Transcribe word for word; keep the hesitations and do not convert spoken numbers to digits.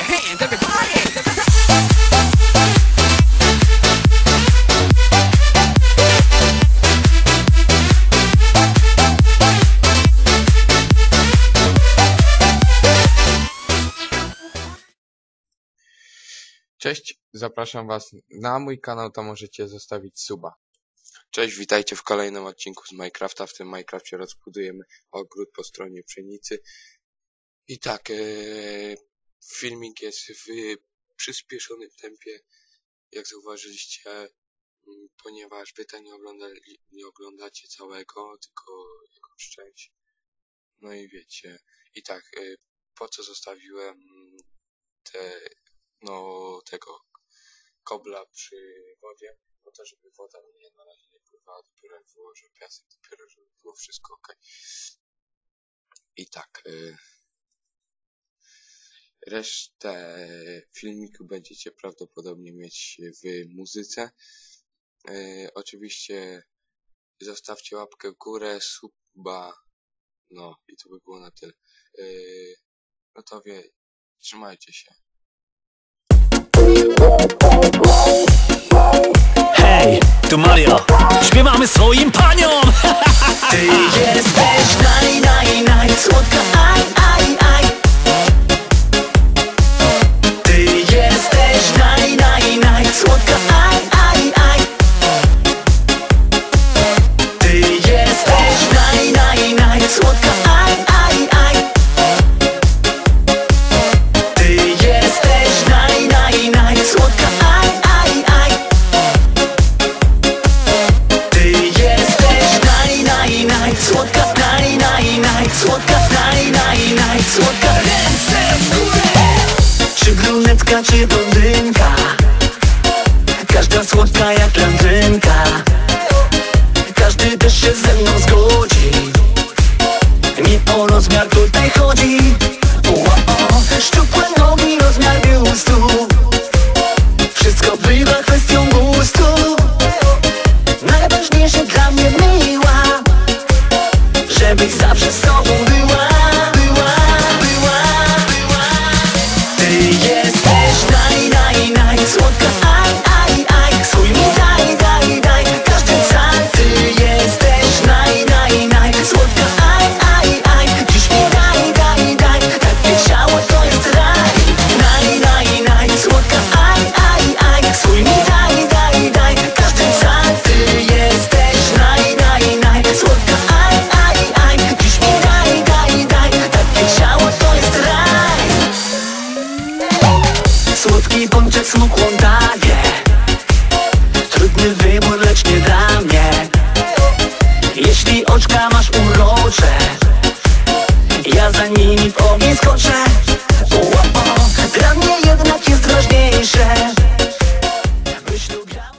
hands, everybody. Cześć, zapraszam was na mój kanał, tam możecie zostawić suba. Cześć, witajcie w kolejnym odcinku z Minecrafta. W tym Minecrafcie rozbudujemy ogród po stronie pszenicy. I tak, ee, filmik jest w przyspieszonym tempie, jak zauważyliście, ponieważ wy to nie, oglądali, nie oglądacie całego, tylko jakąś część. No i wiecie, i tak, ee, po co zostawiłem te... no tego kobla przy wodzie, po to, żeby woda mnie na razie nie pływała, dopiero jak wyłożę piasek, dopiero żeby było wszystko ok. I tak, y, resztę filmiku będziecie prawdopodobnie mieć w muzyce. Y, oczywiście zostawcie łapkę w górę, suba, no i to by było na tyle. Y, no to wie, trzymajcie się. Hej, tu Mario, śpiewamy swoim paniom! Ty jesteś naj, naj, naj, słodka, aj, aj, aj. Ty jesteś naj, naj, naj, słodka, aj, aj, aj. Ty jesteś naj, naj, naj, słodka, aj, aj, aj. Ty jesteś naj, naj, naj, słodka, aj, aj, aj. Ty jesteś naj, naj, naj, słodka, naj, naj, naj, słodka, naj, naj, naj, słodka. Ręce w górę! Czy brunetka, czy blondynka? Każda słodka jak landrynka. Każdy też się ze mną zgodzi. Nie o rozmiar tutaj chodzi. O, o, szczupłe nogi, rozmiar biustu. Wszystko bywa kwestią gustu. Najważniejsze dla mnie miła, żebyś zawsze z sobą była, była, była, była. Ty jesteś naj, naj, naj, słodka, aj, aj, aj. Swój mi daj, daj, daj, każdy cal. Ty jesteś naj, naj, naj, słodka, aj, aj, aj. Dziś mi daj, daj, daj, takie ciało to jest raj. Naj, naj, naj, słodka, aj, aj, aj. Swój mi daj, daj, daj, każdy cal. Ty jesteś naj, naj, naj, słodka, aj, aj, aj. Dziś mi daj, daj, daj, takie ciało to jest raj. Słodki pączek smukłą daje.